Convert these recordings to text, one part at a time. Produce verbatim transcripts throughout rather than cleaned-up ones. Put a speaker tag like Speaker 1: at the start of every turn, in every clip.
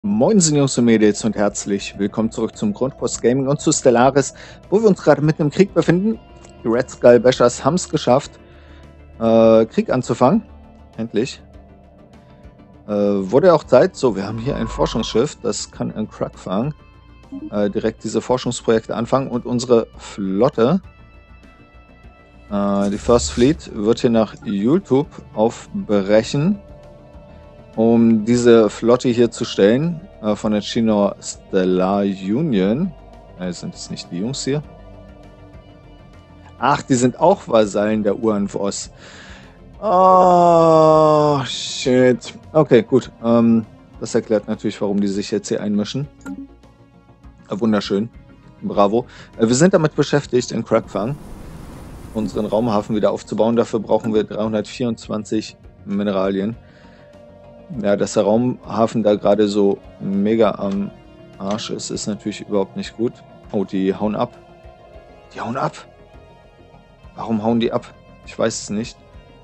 Speaker 1: Moin Jungs und Mädels und herzlich willkommen zurück zum Grundkurs Gaming und zu Stellaris, wo wir uns gerade mitten im Krieg befinden. Die Red Skull Bashers haben es geschafft, äh, Krieg anzufangen. Endlich. Äh, wurde auch Zeit. So, wir haben hier ein Forschungsschiff, das kann in Krug fahren. Äh, direkt diese Forschungsprojekte anfangen und unsere Flotte, äh, die First Fleet, wird hier nach YouTube aufbrechen, um diese Flotte hier zu stellen, äh, von der Chino Stellar Union. Äh, sind es nicht die Jungs hier? Ach, die sind auch Vasallen der Uran-Voss. Oh, shit. Okay, gut. Ähm, das erklärt natürlich, warum die sich jetzt hier einmischen. Äh, wunderschön. Bravo. Äh, wir sind damit beschäftigt, in Krugfang unseren Raumhafen wieder aufzubauen. Dafür brauchen wir dreihundertvierundzwanzig Mineralien. Ja, dass der Raumhafen da gerade so mega am Arsch ist, ist natürlich überhaupt nicht gut. Oh, die hauen ab. Die hauen ab. Warum hauen die ab? Ich weiß es nicht.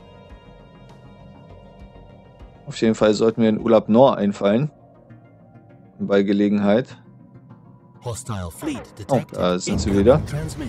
Speaker 1: Auf jeden Fall sollten wir in Ulab Nor einfallen. Bei Gelegenheit. Oh, da sind sie wieder.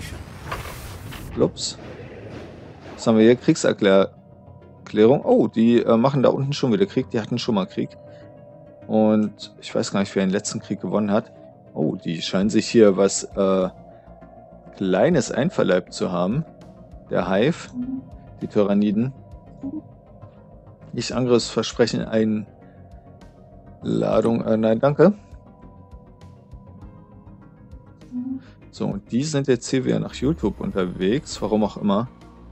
Speaker 1: Ups. Was haben wir hier? Kriegserklärung. Oh, die äh, machen da unten schon wieder Krieg. Die hatten schon mal Krieg. Und ich weiß gar nicht, wer den letzten Krieg gewonnen hat. Oh, die scheinen sich hier was äh, Kleines einverleibt zu haben. Der Hive, die Tyranniden. Nicht Angriffsversprechen, Einladung. Äh, nein, danke. So, und die sind jetzt hier wieder nach YouTube unterwegs. Warum auch immer.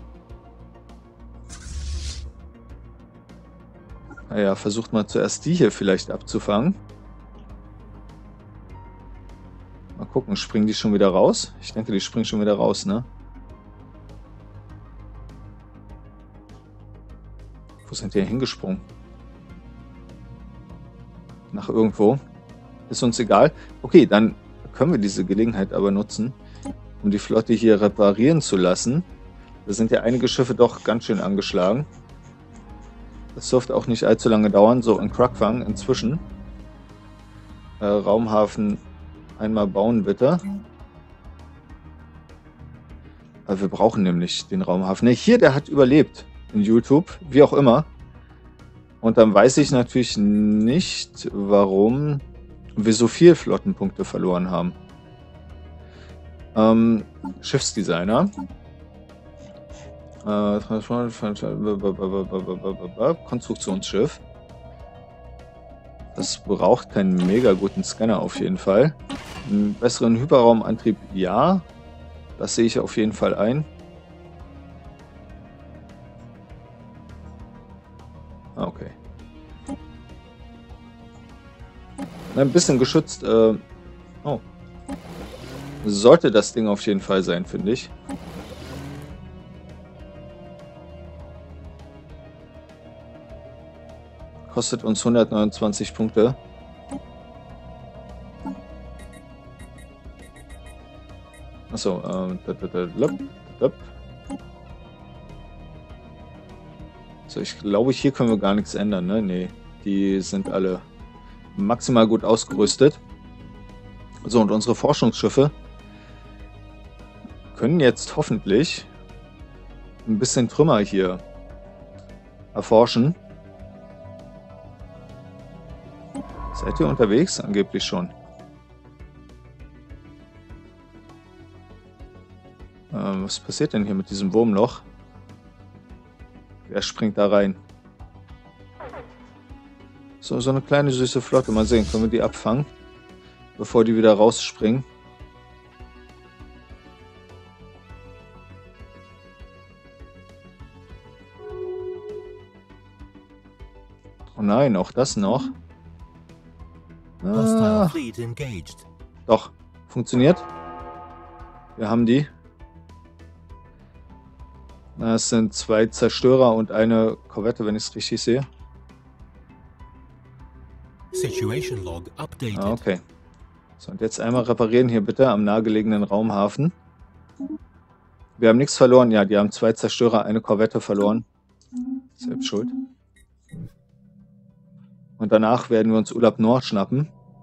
Speaker 1: Naja, versucht mal zuerst die hier vielleicht abzufangen. Mal gucken, springen die schon wieder raus? Ich denke, die springen schon wieder raus, ne? Wo sind die hingesprungen? Nach irgendwo. Ist uns egal. Okay, dann können wir diese Gelegenheit aber nutzen, um die Flotte hier reparieren zu lassen. Da sind ja einige Schiffe doch ganz schön angeschlagen. Das dürfte auch nicht allzu lange dauern. So, in Krugfang inzwischen. Äh, Raumhafen einmal bauen, bitte. Weil wir brauchen nämlich den Raumhafen. Ne, hier, der hat überlebt. In YouTube, wie auch immer. Und dann weiß ich natürlich nicht, warum wir so viel Flottenpunkte verloren haben. Ähm, Schiffsdesigner. Äh, Konstruktionsschiff. Das braucht keinen mega guten Scanner auf jeden Fall. Einen besseren Hyperraumantrieb, ja. Das sehe ich auf jeden Fall ein. Okay. Ein bisschen geschützt. Äh, oh. Sollte das Ding auf jeden Fall sein, finde ich. Kostet uns hundertneunundzwanzig Punkte. Achso, ähm. So, ich glaube, hier können wir gar nichts ändern, ne? Nee, die sind alle maximal gut ausgerüstet. So, und unsere Forschungsschiffe können jetzt hoffentlich ein bisschen Trümmer hier erforschen. Seid ihr unterwegs? Angeblich schon. Ähm, was passiert denn hier mit diesem Wurmloch? Wer springt da rein? So, so eine kleine süße Flotte. Mal sehen, können wir die abfangen, bevor die wieder rausspringen. Oh nein, auch das noch. Ah, doch, funktioniert. Wir haben die. Es sind zwei Zerstörer und eine Korvette, wenn ich es richtig sehe.
Speaker 2: Situation log updated.
Speaker 1: Ah, okay. So, und jetzt einmal reparieren hier bitte am nahegelegenen Raumhafen. Wir haben nichts verloren. Ja, die haben zwei Zerstörer, eine Korvette verloren. Selbst schuld. Und danach werden wir uns Ulab Nor schnappen.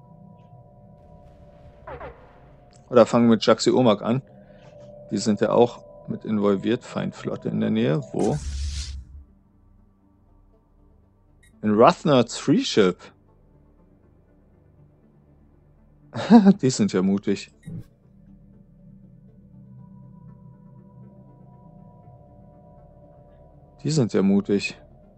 Speaker 1: Oder fangen wir mit Jaxi Omak an. Die sind ja auch mit involviert. Feindflotte in der Nähe. Wo? In Ruthnar's Free Ship. Die sind ja mutig. Die sind ja mutig.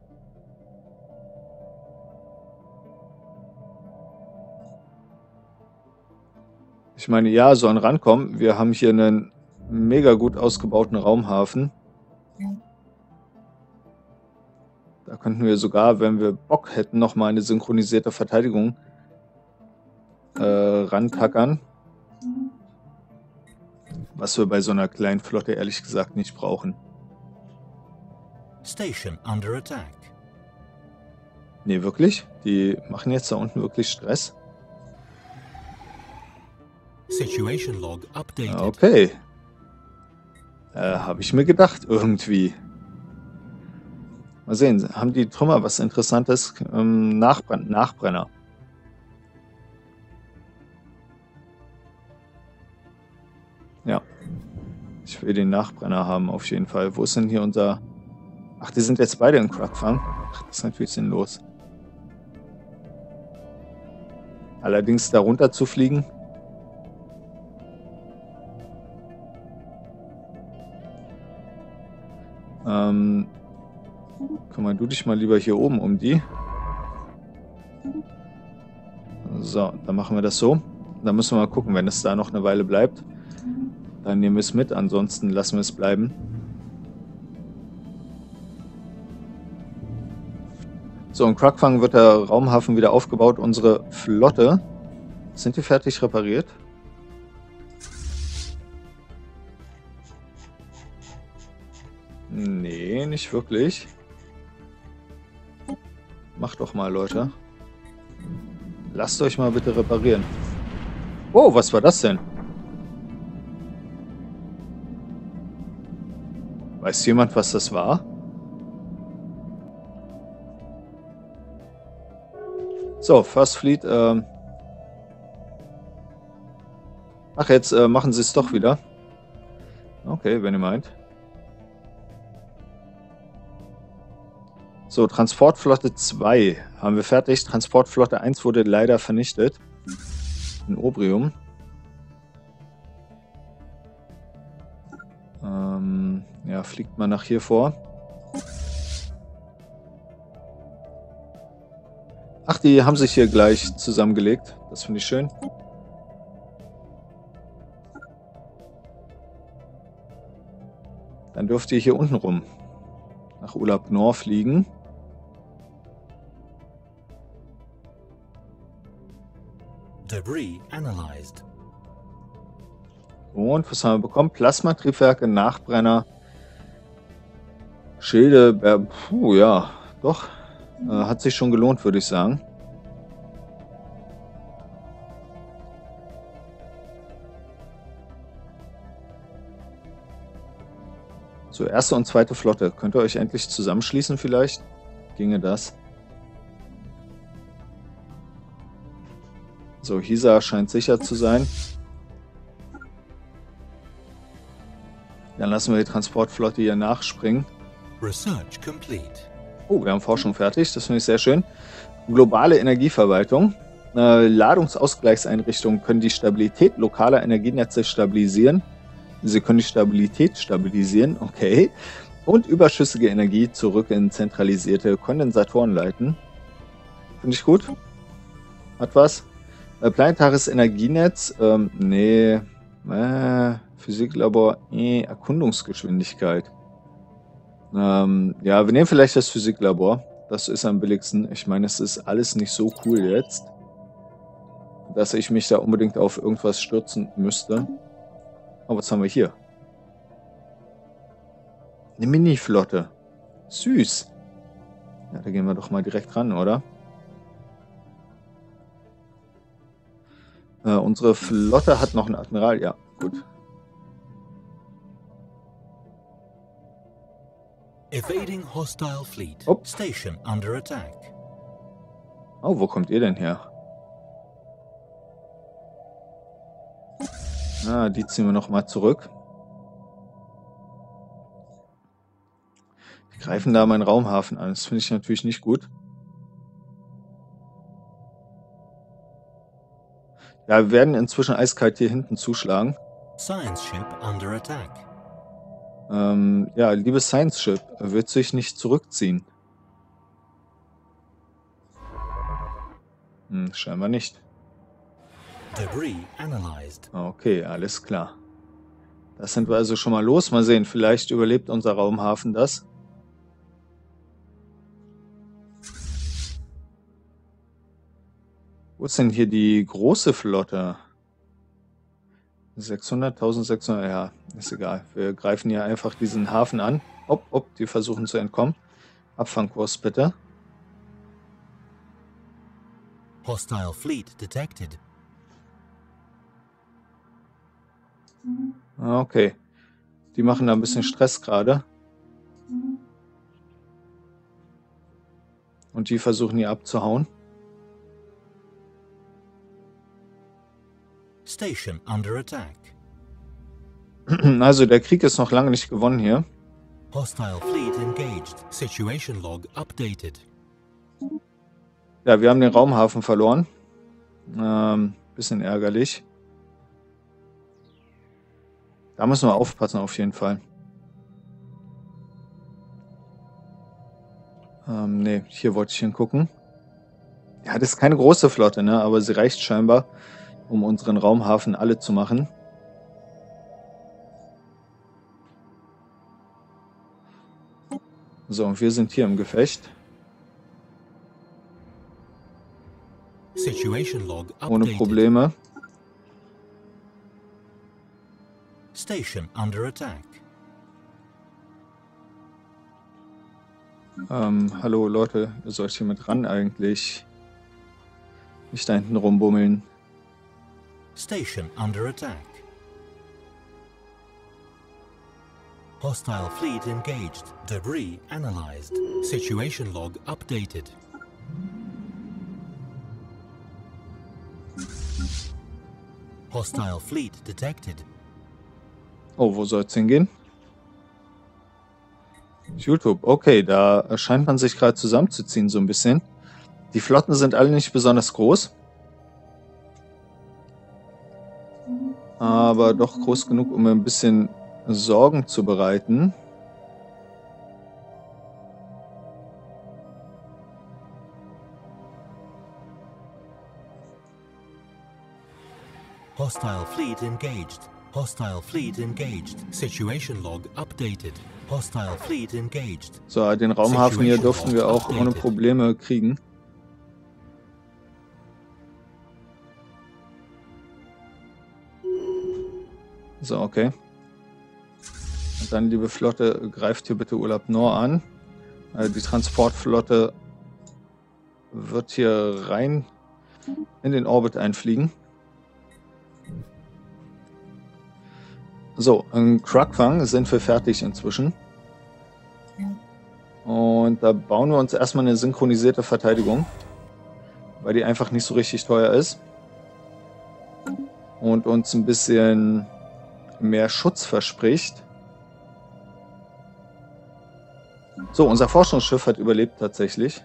Speaker 1: Ich meine, ja, sollen rankommen. Wir haben hier einen mega gut ausgebauten Raumhafen. Da könnten wir sogar, wenn wir Bock hätten, nochmal eine synchronisierte Verteidigung äh, rantackern. Was wir bei so einer kleinen Flotte ehrlich gesagt nicht brauchen.
Speaker 2: Station under attack.
Speaker 1: Nee, wirklich? Die machen jetzt da unten wirklich Stress?
Speaker 2: Situation log updated.
Speaker 1: Okay. Äh, habe ich mir gedacht, irgendwie. Mal sehen, haben die Trümmer was Interessantes? Ähm, Nachbrenn Nachbrenner. Ja. Ich will den Nachbrenner haben, auf jeden Fall. Wo ist denn hier unser... Ach, die sind jetzt beide in Kragfang. Ach, das ist natürlich sinnlos. Allerdings da runter zu fliegen... Ähm... Kümmer du dich mal lieber hier oben um die. So, dann machen wir das so. Dann müssen wir mal gucken, wenn es da noch eine Weile bleibt. Dann nehmen wir es mit, ansonsten lassen wir es bleiben. So, in Kragfang wird der Raumhafen wieder aufgebaut. Unsere Flotte. Sind die fertig repariert? Nee, nicht wirklich. Macht doch mal, Leute. Lasst euch mal bitte reparieren. Oh, was war das denn? Weiß jemand, was das war? So, First Fleet. Ähm Ach, jetzt äh, machen sie es doch wieder. Okay, wenn ihr meint. So, Transportflotte zwei haben wir fertig. Transportflotte eins wurde leider vernichtet. In Obrium. Ähm, ja, fliegt mal nach hier vor. Ach, die haben sich hier gleich zusammengelegt. Das finde ich schön. Dann dürft ihr hier unten rum nach Ulap Nor fliegen.
Speaker 2: Debris analyzed.
Speaker 1: Und was haben wir bekommen? Plasmatriebwerke, Nachbrenner, Schilde. Äh, puh, ja, doch. Äh, hat sich schon gelohnt, würde ich sagen. So, erste und zweite Flotte. Könnt ihr euch endlich zusammenschließen vielleicht? Ginge das? So, Hisa scheint sicher zu sein. Dann lassen wir die Transportflotte hier nachspringen.
Speaker 2: Research complete.
Speaker 1: Oh, wir haben Forschung fertig. Das finde ich sehr schön. Globale Energieverwaltung. Äh, Ladungsausgleichseinrichtungen können die Stabilität lokaler Energienetze stabilisieren. Sie können die Stabilität stabilisieren. Okay. Und überschüssige Energie zurück in zentralisierte Kondensatoren leiten. Finde ich gut. Hat was. Äh, planetares Energienetz. Ähm, nee. Äh, Physiklabor. Eh, Erkundungsgeschwindigkeit. Ähm, ja, wir nehmen vielleicht das Physiklabor. Das ist am billigsten. Ich meine, es ist alles nicht so cool jetzt, dass ich mich da unbedingt auf irgendwas stürzen müsste. Oh, was haben wir hier? Eine Mini-Flotte. Süß. Ja, da gehen wir doch mal direkt ran, oder? Äh, unsere Flotte hat noch einen Admiral. Ja, gut.
Speaker 2: Evading hostile fleet.
Speaker 1: Oh.
Speaker 2: Station under attack.
Speaker 1: Oh, wo kommt ihr denn her? Ah, die ziehen wir nochmal zurück. Die greifen da meinen Raumhafen an. Das finde ich natürlich nicht gut. Ja, wir werden inzwischen eiskalt hier hinten zuschlagen.
Speaker 2: Science ship under attack.
Speaker 1: Ähm, ja, liebes Science Ship, wird sich nicht zurückziehen? Hm, scheinbar nicht.
Speaker 2: Debris analyzed.
Speaker 1: Okay, alles klar. Das sind wir also schon mal los. Mal sehen, vielleicht überlebt unser Raumhafen das. Wo ist denn hier die große Flotte? sechshundert, eintausendsechshundert, ja, ist egal. Wir greifen hier einfach diesen Hafen an. Hopp, hopp, die versuchen zu entkommen. Abfangkurs bitte.
Speaker 2: Hostile fleet detected.
Speaker 1: Okay. Die machen da ein bisschen Stress gerade. Und die versuchen hier abzuhauen.
Speaker 2: Station under attack.
Speaker 1: Also der Krieg ist noch lange nicht gewonnen hier.
Speaker 2: Hostile fleet engaged. Situation log updated.
Speaker 1: Ja, wir haben den Raumhafen verloren. Ähm, bisschen ärgerlich. Da müssen wir aufpassen auf jeden Fall. Ähm, ne, hier wollte ich hingucken. Ja, das ist keine große Flotte, ne? Aber sie reicht scheinbar, um unseren Raumhafen alle zu machen. So, und wir sind hier im Gefecht.
Speaker 2: Situation log updated.
Speaker 1: Ohne Probleme.
Speaker 2: Station under attack.
Speaker 1: Ähm, hallo Leute, ihr sollt hier mit ran eigentlich. Nicht da hinten rumbummeln.
Speaker 2: Station under attack. Hostile fleet engaged. Debris analyzed. Situation log updated. Hostile fleet detected.
Speaker 1: Oh, wo soll es hingehen? YouTube, okay, da scheint man sich gerade zusammenzuziehen so ein bisschen. Die Flotten sind alle nicht besonders groß. Aber doch groß genug, um mir ein bisschen Sorgen zu bereiten.
Speaker 2: Hostile fleet engaged. Hostile fleet engaged. Situation log updated. Hostile fleet engaged.
Speaker 1: So, den Raumhafen hier durften wir auch ohne Probleme kriegen. So, okay. Und dann, liebe Flotte, greift hier bitte Urlaub Nord an. Also die Transportflotte wird hier rein in den Orbit einfliegen. So, in Kragfang sind wir fertig inzwischen. Und da bauen wir uns erstmal eine synchronisierte Verteidigung, weil die einfach nicht so richtig teuer ist. Und uns ein bisschen mehr Schutz verspricht. So, unser Forschungsschiff hat überlebt tatsächlich.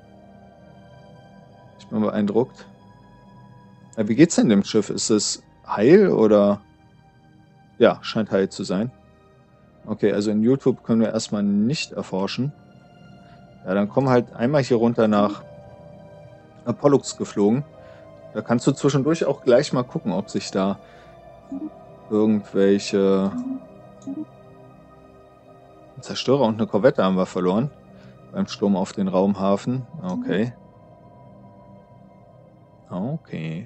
Speaker 1: Ich bin beeindruckt. Ja, wie geht's denn dem Schiff? Ist es heil oder... Ja, scheint heil zu sein. Okay, also in YouTube können wir erstmal nicht erforschen. Ja, dann komm halt einmal hier runter nach Pollux geflogen. Da kannst du zwischendurch auch gleich mal gucken, ob sich da irgendwelche Zerstörer und eine Korvette haben wir verloren. Beim Sturm auf den Raumhafen. Okay. Okay.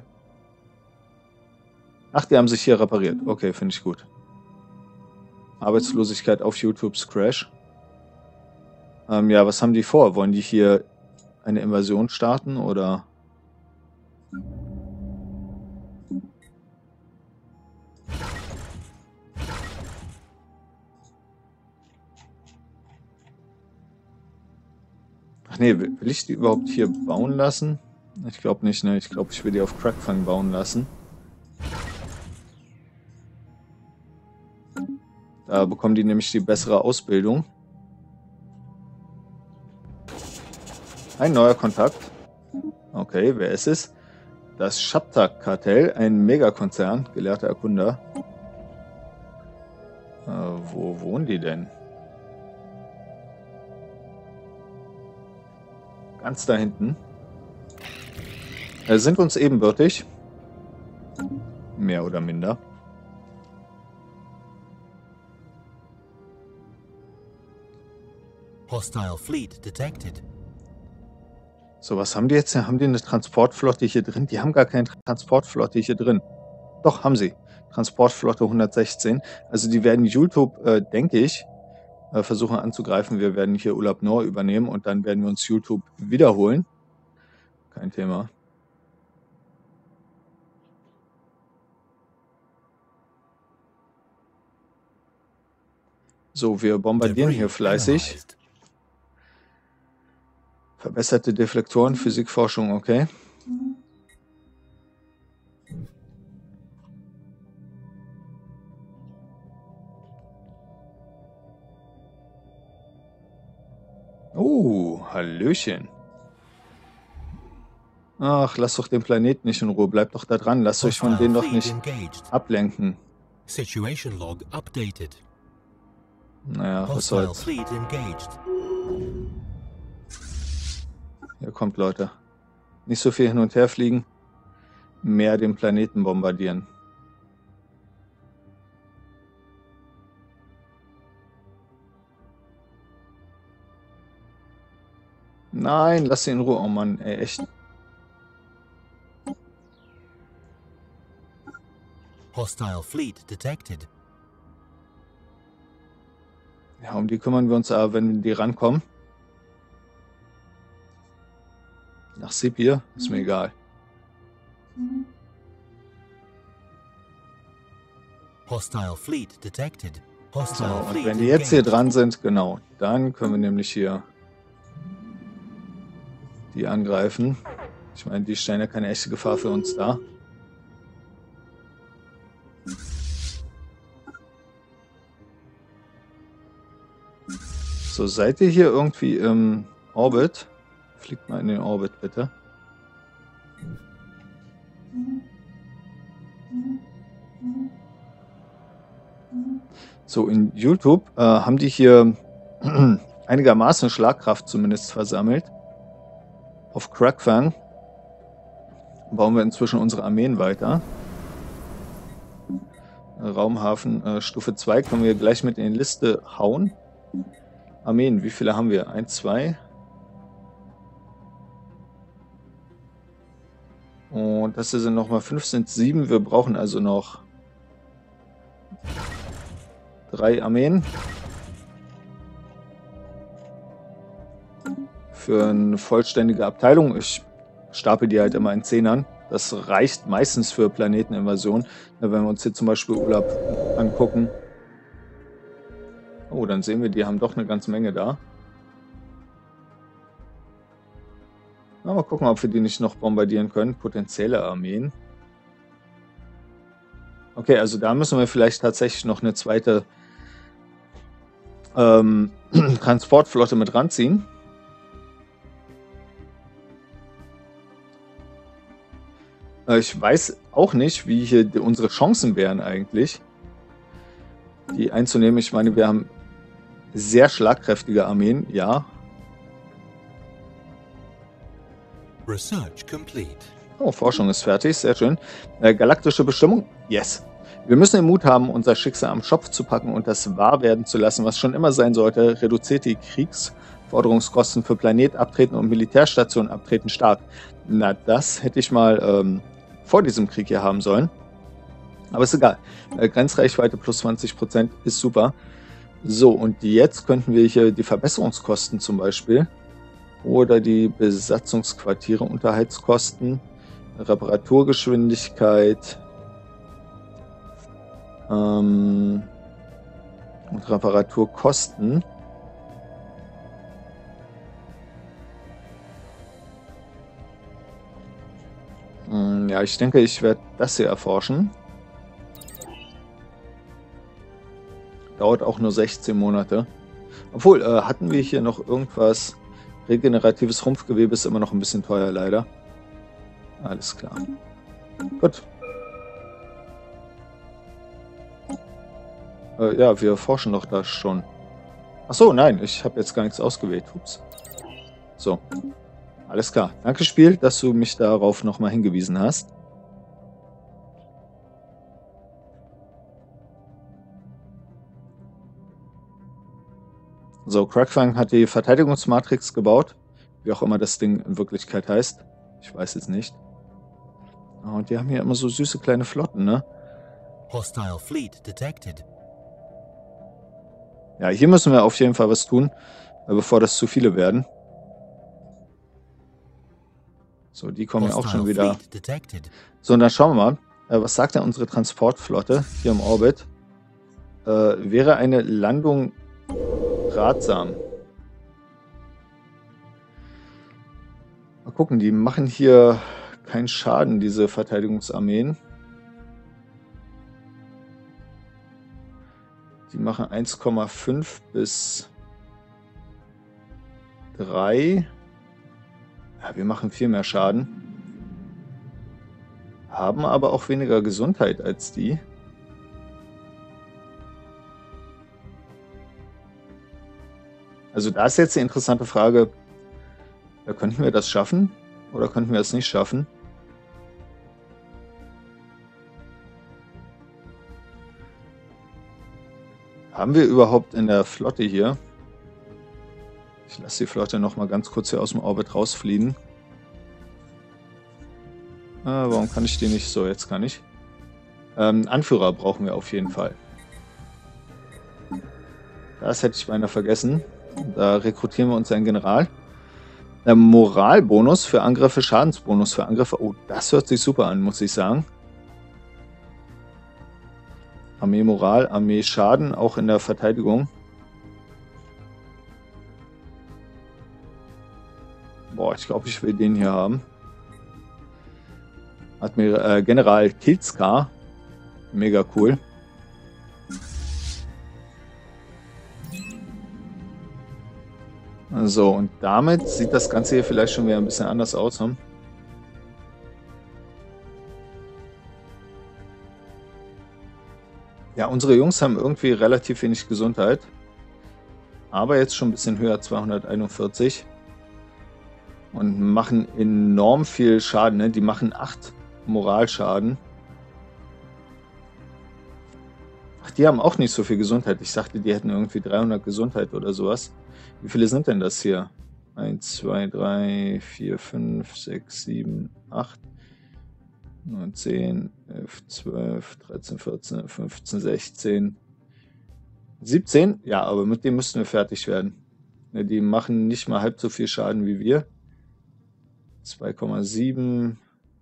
Speaker 1: Ach, die haben sich hier repariert. Okay, finde ich gut. Arbeitslosigkeit auf YouTubes Crash. Ähm, ja, was haben die vor? Wollen die hier eine Invasion starten oder... Ach nee, will ich die überhaupt hier bauen lassen? Ich glaube nicht, ne? Ich glaube, ich will die auf Kragfang bauen lassen. Da bekommen die nämlich die bessere Ausbildung. Ein neuer Kontakt. Okay, wer ist es? Das Shabtak-Kartell, ein Megakonzern, gelehrter Erkunder. Äh, wo wohnen die denn? Ganz da hinten. Äh, sind uns ebenbürtig. Mehr oder minder.
Speaker 2: Hostile fleet detected.
Speaker 1: So, was haben die jetzt? Haben die eine Transportflotte hier drin? Die haben gar keine Transportflotte hier drin. Doch, haben sie. Transportflotte hundertsechzehn. Also die werden YouTube, äh, denke ich, äh, versuchen anzugreifen. Wir werden hier Ulab Nor übernehmen und dann werden wir uns YouTube wiederholen. Kein Thema. So, wir bombardieren hier fleißig. Verbesserte Deflektoren, Physikforschung, okay. Oh, Hallöchen. Ach, lass doch den Planeten nicht in Ruhe. Bleibt doch da dran. Lasst euch von denen doch nicht ablenken.
Speaker 2: Situation log updated.
Speaker 1: Naja, was
Speaker 2: Hostile
Speaker 1: soll's.
Speaker 2: fleet engaged.
Speaker 1: Hier kommt, Leute. Nicht so viel hin und her fliegen. Mehr den Planeten bombardieren. Nein, lass sie in Ruhe. Oh Mann, ey, echt.
Speaker 2: Hostile fleet detected.
Speaker 1: Ja, um die kümmern wir uns aber, wenn die rankommen. Nach Sipir, ist mir egal.
Speaker 2: Hostile fleet detected.
Speaker 1: So,
Speaker 2: Hostile
Speaker 1: und
Speaker 2: fleet
Speaker 1: wenn die jetzt hier
Speaker 2: engaged.
Speaker 1: dran sind, genau, dann können wir nämlich hier die angreifen. Ich meine, die stellen ja keine echte Gefahr für uns dar. So, seid ihr hier irgendwie im Orbit? Fliegt mal in den Orbit, bitte. So, in YouTube äh, haben die hier einigermaßen Schlagkraft zumindest versammelt. Auf Crackfang bauen wir inzwischen unsere Armeen weiter. Raumhafen äh, Stufe zwei können wir gleich mit in die Liste hauen. Armeen, wie viele haben wir? eins, zwei. Und das hier sind nochmal fünf, sind sieben. Wir brauchen also noch drei Armeen. Für eine vollständige Abteilung. Ich stapel die halt immer in Zehnern. Das reicht meistens für Planeteninvasion. Wenn wir uns hier zum Beispiel Urlaub angucken. Oh, dann sehen wir, die haben doch eine ganze Menge da. Na, mal gucken, ob wir die nicht noch bombardieren können. Potenzielle Armeen. Okay, also da müssen wir vielleicht tatsächlich noch eine zweite ähm, Transportflotte mit ranziehen. Äh, ich weiß auch nicht, wie hier die, unsere Chancen wären eigentlich, die einzunehmen. Ich meine, wir haben sehr schlagkräftige Armeen, ja.
Speaker 2: Research complete.
Speaker 1: Oh, Forschung ist fertig, sehr schön. Äh, galaktische Bestimmung? Yes. Wir müssen den Mut haben, unser Schicksal am Schopf zu packen und das wahr werden zu lassen, was schon immer sein sollte. Reduziert die Kriegsforderungskosten für Planet abtreten und Militärstationen abtreten stark. Na, das hätte ich mal ähm, vor diesem Krieg hier haben sollen. Aber ist egal. Äh, Grenzreichweite plus zwanzig Prozent ist super. So, und jetzt könnten wir hier die Verbesserungskosten zum Beispiel oder die Besatzungsquartiere, Unterhaltskosten, Reparaturgeschwindigkeit ähm, und Reparaturkosten. Hm, ja, ich denke, ich werde das hier erforschen. Dauert auch nur sechzehn Monate. Obwohl, äh, hatten wir hier noch irgendwas? Regeneratives Rumpfgewebe ist immer noch ein bisschen teuer, leider. Alles klar. Gut. Äh, ja, wir forschen doch da schon. Ach so, nein, ich habe jetzt gar nichts ausgewählt. Ups. So. Alles klar. Danke, Spiel, dass du mich darauf nochmal hingewiesen hast. So, Crackfang hat die Verteidigungsmatrix gebaut. Wie auch immer das Ding in Wirklichkeit heißt. Ich weiß jetzt nicht. Oh, und die haben hier immer so süße kleine Flotten, ne?
Speaker 2: Hostile fleet detected.
Speaker 1: Ja, hier müssen wir auf jeden Fall was tun, bevor das zu viele werden. So, die kommen ja auch schon wieder. So, und dann schauen wir mal. Was sagt denn unsere Transportflotte hier im Orbit? Äh, wäre eine Landung ratsam? Mal gucken, die machen hier keinen Schaden, diese Verteidigungsarmeen. Die machen eins Komma fünf bis drei. Ja, wir machen viel mehr Schaden. Haben aber auch weniger Gesundheit als die. Also da ist jetzt die interessante Frage, ja, könnten wir das schaffen oder könnten wir es nicht schaffen? Haben wir überhaupt in der Flotte hier? Ich lasse die Flotte noch mal ganz kurz hier aus dem Orbit rausfliegen. Ah, warum kann ich die nicht? So, jetzt kann ich. Ähm, Anführer brauchen wir auf jeden Fall. Das hätte ich beinahe vergessen. Da rekrutieren wir uns einen General. Der Moralbonus für Angriffe, Schadensbonus für Angriffe. Oh, das hört sich super an, muss ich sagen. Armee Moral, Armee Schaden, auch in der Verteidigung. Boah, ich glaube, ich will den hier haben. Admiral, äh, General Kilskar. Mega cool. So, und damit sieht das Ganze hier vielleicht schon wieder ein bisschen anders aus. Hm? Ja, unsere Jungs haben irgendwie relativ wenig Gesundheit. Aber jetzt schon ein bisschen höher, zweihunderteinundvierzig. Und machen enorm viel Schaden. Ne? Die machen acht Moralschaden. Ach, die haben auch nicht so viel Gesundheit. Ich dachte, die hätten irgendwie dreihundert Gesundheit oder sowas. Wie viele sind denn das hier? eins, zwei, drei, vier, fünf, sechs, sieben, acht, neun, zehn, elf, zwölf, dreizehn, vierzehn, fünfzehn, sechzehn, siebzehn? Ja, aber mit dem müssten wir fertig werden. Ne, die machen nicht mal halb so viel Schaden wie wir. zwei Komma sieben.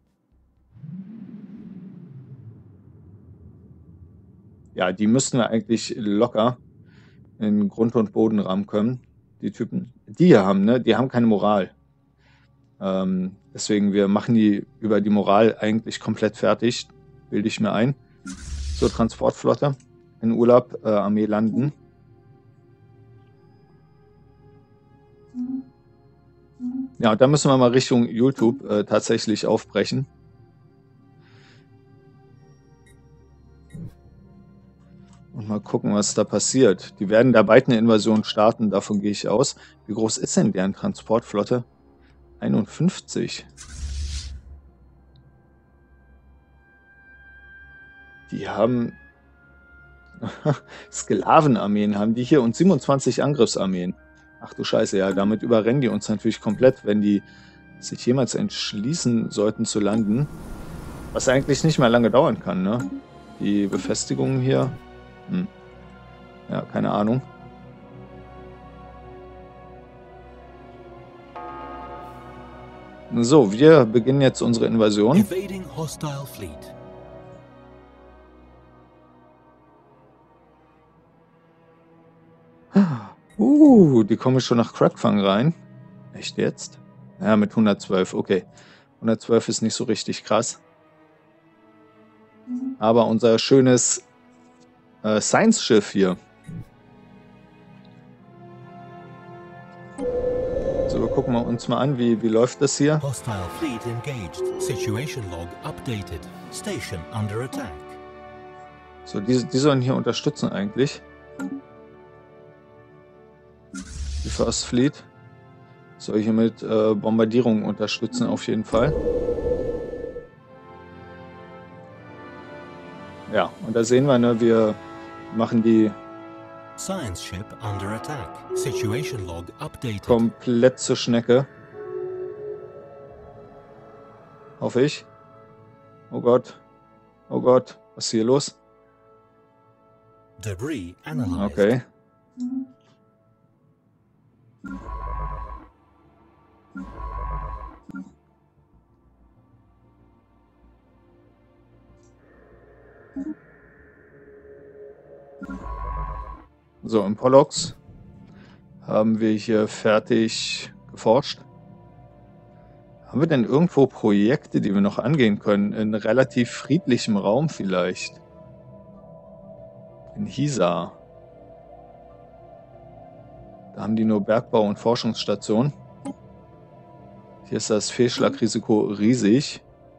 Speaker 1: Ja, die müssten wir eigentlich locker in Grund und Boden rammen können. Die Typen, die hier haben, ne, die haben keine Moral. Ähm, deswegen, wir machen die über die Moral eigentlich komplett fertig. Bilde ich mir ein. So, Transportflotte in Urlaub, äh, Armee landen. Ja, und da müssen wir mal Richtung YouTube äh, tatsächlich aufbrechen. Und mal gucken, was da passiert. Die werden da bald eine Invasion starten, davon gehe ich aus. Wie groß ist denn deren Transportflotte? einundfünfzig. Die haben Sklavenarmeen haben die hier und siebenundzwanzig Angriffsarmeen. Ach du Scheiße, ja, damit überrennen die uns natürlich komplett, wenn die sich jemals entschließen sollten zu landen. Was eigentlich nicht mehr lange dauern kann, ne? Die Befestigungen hier. Hm. Ja, keine Ahnung. So, wir beginnen jetzt unsere Invasion.
Speaker 2: Evading hostile fleet.
Speaker 1: Uh, die kommen schon nach Crackfang rein. Echt jetzt? Ja, mit hundertzwölf, okay. hundertzwölf ist nicht so richtig krass. Aber unser schönes äh, Science-Schiff hier, uns mal an, wie, wie läuft das hier?
Speaker 2: Hostile fleet engaged. Situation log updated. Station under attack.
Speaker 1: So, die, die sollen hier unterstützen eigentlich. Die First Fleet soll hier mit äh, Bombardierungen unterstützen, auf jeden Fall. Ja, und da sehen wir, ne, wir machen die
Speaker 2: Science ship under attack. Situation log updated.
Speaker 1: komplett zur Schnecke. Hoffe ich. Oh Gott. Oh Gott. Was ist hier los?
Speaker 2: Debris analyzed.
Speaker 1: Okay. So, im Pollux haben wir hier fertig geforscht. Haben wir denn irgendwo Projekte, die wir noch angehen können? In relativ friedlichem Raum vielleicht? In Hisa. Da haben die nur Bergbau- und Forschungsstationen. Hier ist das Fehlschlagrisiko riesig.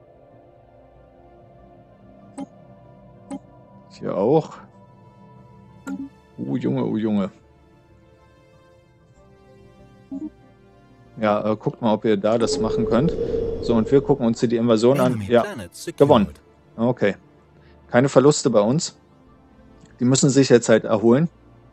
Speaker 1: Hier auch. Oh Junge, oh Junge. Ja, äh, guckt mal, ob ihr da das machen könnt. So, und wir gucken uns hier die Invasion an. Ja, gewonnen. Okay. Keine Verluste bei uns. Die müssen sich jetzt halt erholen.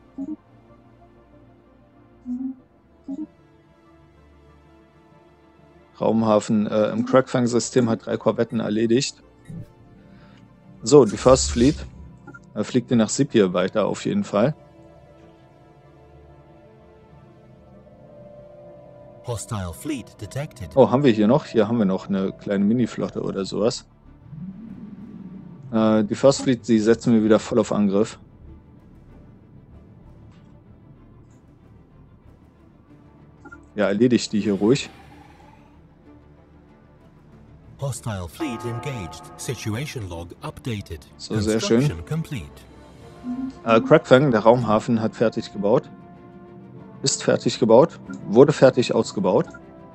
Speaker 1: Raumhafen äh, im Crackfang-System hat drei Korvetten erledigt. So, die First Fleet äh, fliegt hier nach Sipir weiter auf jeden Fall.
Speaker 2: Hostile fleet detected.
Speaker 1: Oh, haben wir hier noch? Hier haben wir noch eine kleine Mini-Flotte oder sowas. Äh, die First Fleet, die setzen wir wieder voll auf Angriff. Ja, erledigt die hier ruhig.
Speaker 2: Hostile fleet engaged. Situation log updated.
Speaker 1: So, sehr schön.
Speaker 2: Construction complete.
Speaker 1: Äh, Crackfang, der Raumhafen, hat fertig gebaut. Ist fertig gebaut. Wurde fertig ausgebaut.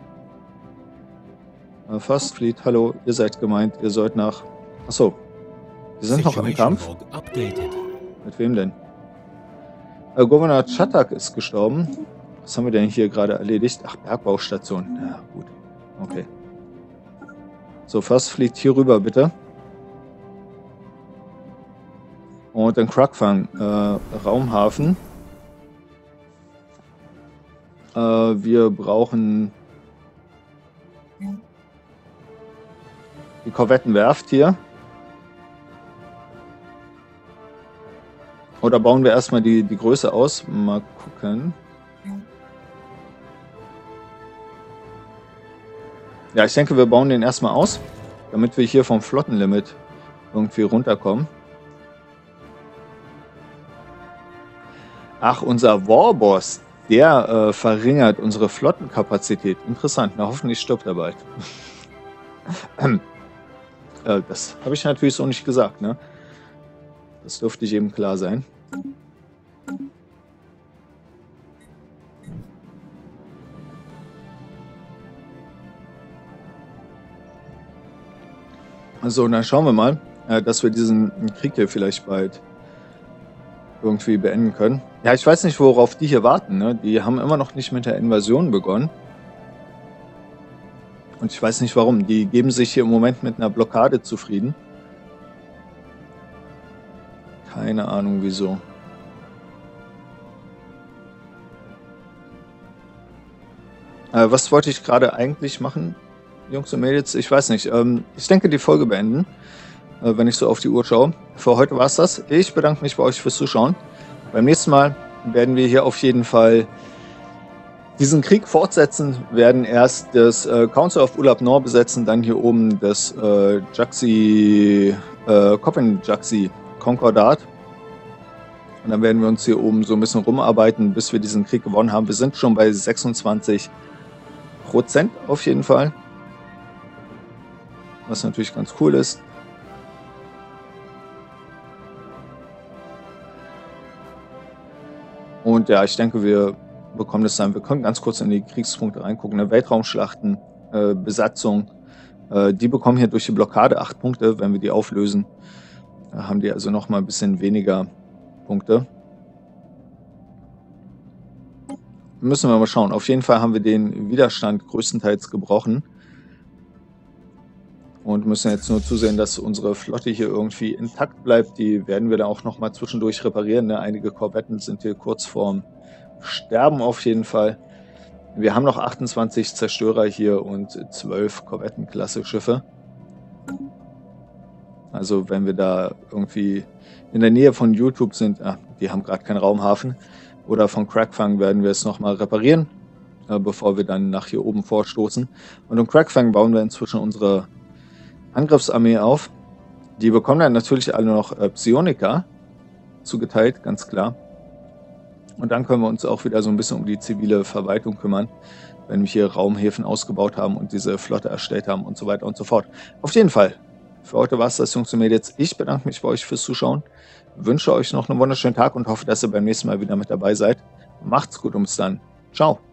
Speaker 1: Äh, First Fleet, hallo, ihr seid gemeint, ihr sollt nach... Achso, wir sind noch im Kampf.
Speaker 2: Log updated.
Speaker 1: Mit wem denn? Äh, Gouverneur Chatak ist gestorben. Was haben wir denn hier gerade erledigt? Ach, Bergbaustation. Ja, gut. Okay. So, First Fleet hier rüber, bitte. Und dann Crackfang, äh, Raumhafen. Äh, wir brauchen die Korvettenwerft hier. Oder bauen wir erstmal die, die Größe aus? Mal gucken. Ja, ich denke, wir bauen den erstmal aus, damit wir hier vom Flottenlimit irgendwie runterkommen. Ach, unser Warboss, der äh, verringert unsere Flottenkapazität. Interessant, na hoffentlich stirbt er bald. äh, das habe ich natürlich so nicht gesagt, ne? Das dürfte jedem klar sein. So, dann schauen wir mal, äh, dass wir diesen Krieg hier vielleicht bald irgendwie beenden können. Ja, ich weiß nicht, worauf die hier warten, ne? Die haben immer noch nicht mit der Invasion begonnen. Und ich weiß nicht warum. Die geben sich hier im Moment mit einer Blockade zufrieden. Keine Ahnung wieso. Äh, was wollte ich gerade eigentlich machen, Jungs und Mädels? Ich weiß nicht. Ähm, ich denke, die Folge beenden, äh, wenn ich so auf die Uhr schaue. Für heute war es das. Ich bedanke mich bei euch fürs Zuschauen. Beim nächsten Mal werden wir hier auf jeden Fall diesen Krieg fortsetzen, werden erst das äh, Council of Ulab Nor besetzen, dann hier oben das äh, Jaxi, äh, Coven Jaxi Konkordat. Und dann werden wir uns hier oben so ein bisschen rumarbeiten, bis wir diesen Krieg gewonnen haben. Wir sind schon bei sechsundzwanzig Prozent auf jeden Fall. Was natürlich ganz cool ist. Und ja, ich denke, wir bekommen das dann. Wir können ganz kurz in die Kriegspunkte reingucken. Eine Weltraumschlachten, äh, Besatzung, äh, die bekommen hier durch die Blockade acht Punkte. Wenn wir die auflösen, äh, haben die also noch mal ein bisschen weniger Punkte. Müssen wir mal schauen. Auf jeden Fall haben wir den Widerstand größtenteils gebrochen. Und müssen jetzt nur zusehen, dass unsere Flotte hier irgendwie intakt bleibt. Die werden wir dann auch noch mal zwischendurch reparieren. Ne? Einige Korvetten sind hier kurz vorm Sterben auf jeden Fall. Wir haben noch achtundzwanzig Zerstörer hier und zwölf Korvettenklasse-Schiffe. Also wenn wir da irgendwie in der Nähe von YouTube sind, ah, die haben gerade keinen Raumhafen, oder von Crackfang werden wir es nochmal reparieren, äh, bevor wir dann nach hier oben vorstoßen. Und um Crackfang bauen wir inzwischen unsere Angriffsarmee auf. Die bekommen dann natürlich alle noch äh, Psioniker zugeteilt, ganz klar. Und dann können wir uns auch wieder so ein bisschen um die zivile Verwaltung kümmern, wenn wir hier Raumhäfen ausgebaut haben und diese Flotte erstellt haben und so weiter und so fort. Auf jeden Fall, für heute war es das, Jungs und Mädels. Ich bedanke mich bei euch fürs Zuschauen, wünsche euch noch einen wunderschönen Tag und hoffe, dass ihr beim nächsten Mal wieder mit dabei seid. Macht's gut und bis dann. Ciao.